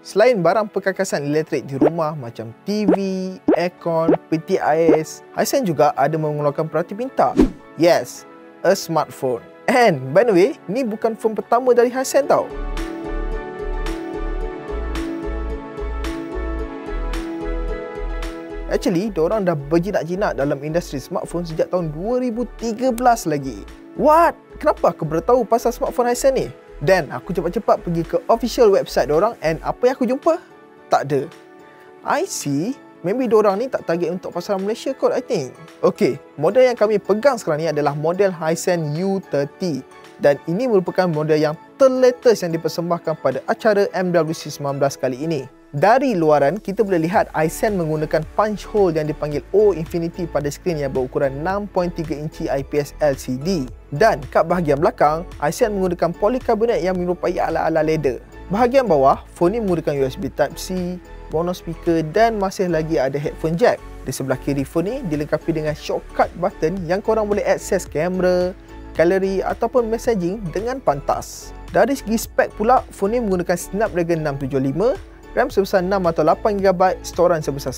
Selain barang perkakasan elektrik di rumah macam TV, aircon, peti ais, Hisense juga ada mengeluarkan perhati pintar. Yes, a smartphone. And by the way, ni bukan phone pertama dari Hisense tau. Actually, diorang dah berjinak-jinak dalam industri smartphone sejak tahun 2013 lagi. What? Kenapa aku baru tahu pasal smartphone Hisense ni? Dan aku cepat-cepat pergi ke official website diorang, and apa yang aku jumpa? Tak ada. I see. Maybe diorang ni tak target untuk pasaran Malaysia kot, I think. Okay, model yang kami pegang sekarang ni adalah model Hisense U30. Dan ini merupakan model yang terlatest yang dipersembahkan pada acara MWC19 kali ini. Dari luaran, kita boleh lihat Hisense menggunakan punch hole yang dipanggil O Infinity pada skrin yang berukuran 6.3 inci IPS LCD. Dan kat bahagian belakang, Hisense menggunakan polikarbonat yang menyerupai ala-ala leather. Bahagian bawah, phone ini menggunakan USB Type-C, mono speaker dan masih lagi ada headphone jack. Di sebelah kiri phone ini dilengkapi dengan shortcut button yang korang boleh akses kamera, galeri ataupun messaging dengan pantas. Dari segi spek pula, phone ini menggunakan Snapdragon 675, RAM sebesar 6 atau 8GB, storan sebesar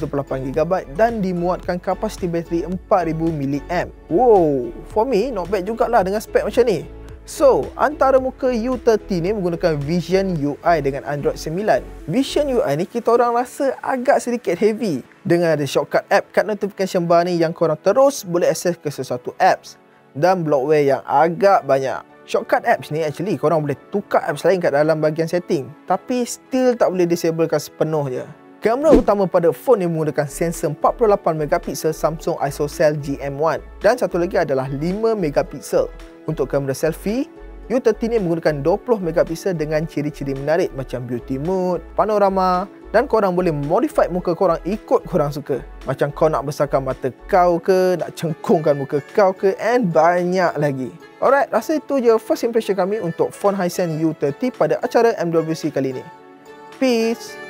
128GB dan dimuatkan kapasiti bateri 4000 mAh. Wow, for me not bad jugalah dengan spek macam ni. So, antara muka U30 ni menggunakan Vision UI dengan Android 9. Vision UI ni kita orang rasa agak sedikit heavy dengan ada shortcut app kat notification bar ni yang korang terus boleh akses ke sesuatu apps dan bloatware yang agak banyak. Shortcut apps ni actually korang boleh tukar apps lain kat dalam bahagian setting, tapi still tak boleh disablekan sepenuhnya. Kamera utama pada phone ni menggunakan sensor 48MP Samsung ISOCELL GM1 dan satu lagi adalah 5MP. Untuk kamera selfie, U30 ni menggunakan 20MP dengan ciri-ciri menarik macam beauty mode, panorama dan korang boleh modify muka korang ikut korang suka. Macam kau nak besarkan mata kau ke, nak cengkungkan muka kau ke, and banyak lagi. Alright, rasa itu je first impression kami untuk phone Hisense U30 pada acara MWC kali ini. Peace!